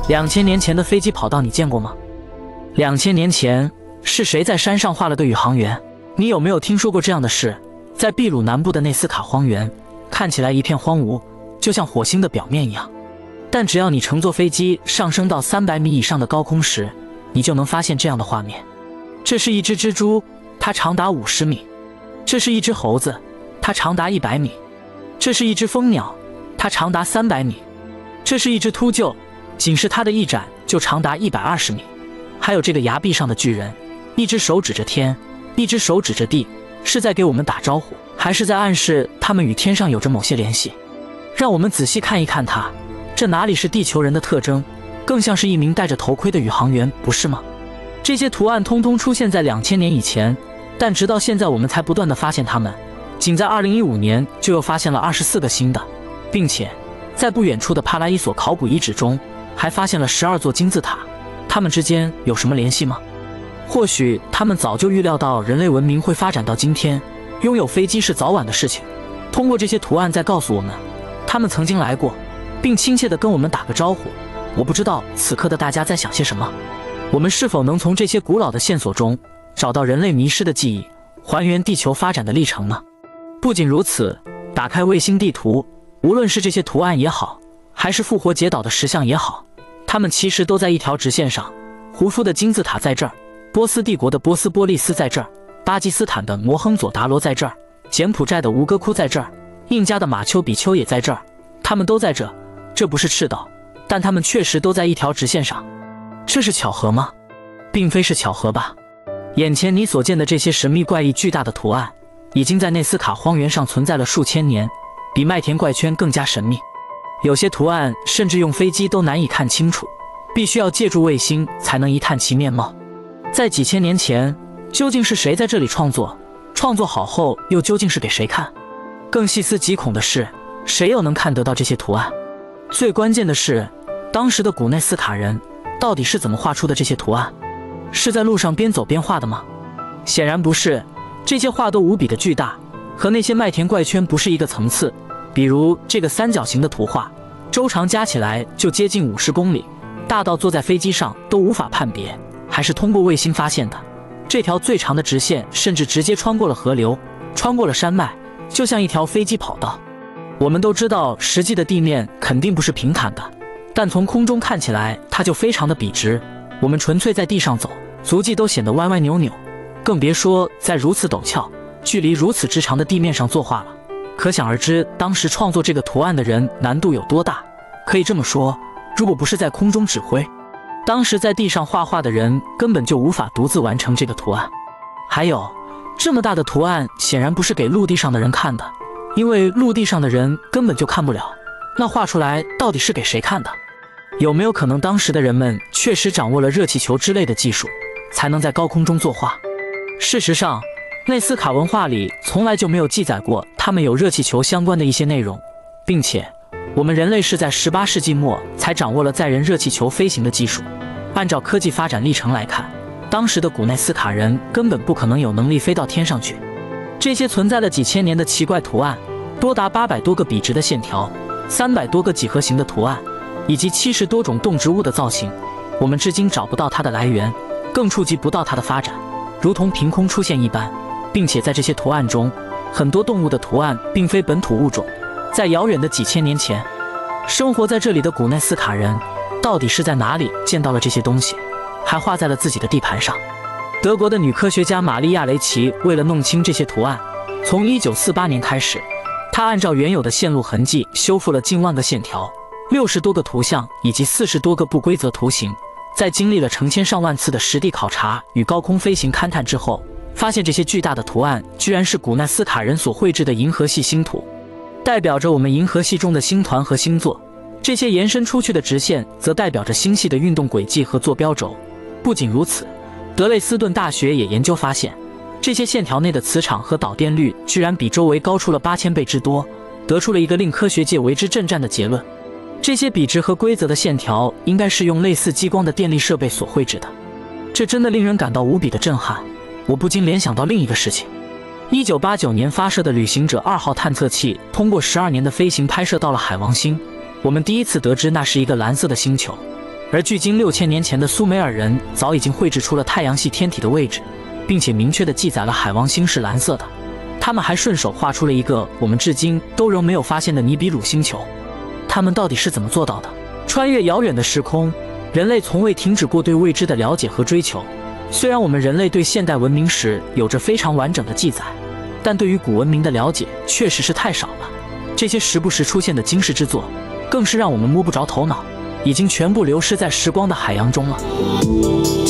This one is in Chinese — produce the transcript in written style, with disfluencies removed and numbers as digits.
2000年前的飞机跑道你见过吗？2000年前是谁在山上画了个宇航员？你有没有听说过这样的事？在秘鲁南部的内斯卡荒原，看起来一片荒芜，就像火星的表面一样。但只要你乘坐飞机上升到300米以上的高空时，你就能发现这样的画面。这是一只蜘蛛，它长达50米；这是一只猴子，它长达100米；这是一只蜂鸟，它长达300米；这是一只秃鹫，仅是它的翼展就长达120米。还有这个崖壁上的巨人，一只手指着天，一只手指着地，是在给我们打招呼，还是在暗示他们与天上有着某些联系？让我们仔细看一看它，这哪里是地球人的特征，更像是一名戴着头盔的宇航员，不是吗？这些图案通通出现在2000年以前，但直到现在我们才不断地发现它们。仅在2015年就又发现了24个新的，并且在不远处的帕拉伊索考古遗址中还发现了12座金字塔。它们之间有什么联系吗？或许他们早就预料到人类文明会发展到今天，拥有飞机是早晚的事情。通过这些图案在告诉我们，他们曾经来过，并亲切地跟我们打个招呼。我不知道此刻的大家在想些什么。我们是否能从这些古老的线索中找到人类迷失的记忆，还原地球发展的历程呢？不仅如此，打开卫星地图，无论是这些图案也好，还是复活节岛的石像也好，它们其实都在一条直线上。胡夫的金字塔在这儿，波斯帝国的波斯波利斯在这儿，巴基斯坦的摩亨佐达罗在这儿，柬埔寨的吴哥窟在这儿，印加的马丘比丘也在这儿。它们都在这，这不是赤道，但它们确实都在一条直线上。这是巧合吗？并非是巧合吧。眼前你所见的这些神秘怪异巨大的图案，已经在内斯卡荒原上存在了数千年，比麦田怪圈更加神秘。有些图案甚至用飞机都难以看清楚，必须要借助卫星才能一探其面貌。在几千年前，究竟是谁在这里创作？创作好后又究竟是给谁看？更细思极恐的是，谁又能看得到这些图案？最关键的是，当时的古内斯卡人到底是怎么画出的这些图案？是在路上边走边画的吗？显然不是，这些画都无比的巨大，和那些麦田怪圈不是一个层次。比如这个三角形的图画，周长加起来就接近50公里，大到坐在飞机上都无法判别，还是通过卫星发现的。这条最长的直线甚至直接穿过了河流，穿过了山脉，就像一条飞机跑道。我们都知道实际的地面肯定不是平坦的，但从空中看起来它就非常的笔直。我们纯粹在地上走，足迹都显得歪歪扭扭，更别说在如此陡峭、距离如此之长的地面上作画了。可想而知，当时创作这个图案的人难度有多大。可以这么说，如果不是在空中指挥，当时在地上画画的人根本就无法独自完成这个图案。还有，这么大的图案显然不是给陆地上的人看的，因为陆地上的人根本就看不了。那画出来到底是给谁看的？有没有可能当时的人们确实掌握了热气球之类的技术，才能在高空中作画？事实上，内斯卡文化里从来就没有记载过他们有热气球相关的一些内容，并且我们人类是在18世纪末才掌握了载人热气球飞行的技术。按照科技发展历程来看，当时的古内斯卡人根本不可能有能力飞到天上去。这些存在了几千年的奇怪图案，多达800多个笔直的线条，300多个几何形的图案，以及70多种动植物的造型，我们至今找不到它的来源，更触及不到它的发展，如同凭空出现一般。并且在这些图案中，很多动物的图案并非本土物种，在遥远的几千年前，生活在这里的古内斯卡人到底是在哪里见到了这些东西，还画在了自己的地盘上？德国的女科学家玛丽亚·雷奇为了弄清这些图案，从1948年开始，她按照原有的线路痕迹修复了近万个线条、60多个图像以及40多个不规则图形。在经历了成千上万次的实地考察与高空飞行勘探之后，发现这些巨大的图案居然是古内斯卡人所绘制的银河系星图，代表着我们银河系中的星团和星座。这些延伸出去的直线则代表着星系的运动轨迹和坐标轴。不仅如此，德累斯顿大学也研究发现，这些线条内的磁场和导电率居然比周围高出了8000倍之多，得出了一个令科学界为之震颤的结论：这些笔直和规则的线条应该是用类似激光的电力设备所绘制的。这真的令人感到无比的震撼。我不禁联想到另一个事情：1989年发射的旅行者2号探测器通过12年的飞行拍摄到了海王星，我们第一次得知那是一个蓝色的星球。 而距今6000年前的苏美尔人早已经绘制出了太阳系天体的位置，并且明确地记载了海王星是蓝色的。他们还顺手画出了一个我们至今都仍没有发现的尼比鲁星球。他们到底是怎么做到的？穿越遥远的时空，人类从未停止过对未知的了解和追求。虽然我们人类对现代文明史有着非常完整的记载，但对于古文明的了解确实是太少了。这些时不时出现的惊世之作，更是让我们摸不着头脑，已经全部流失在时光的海洋中了。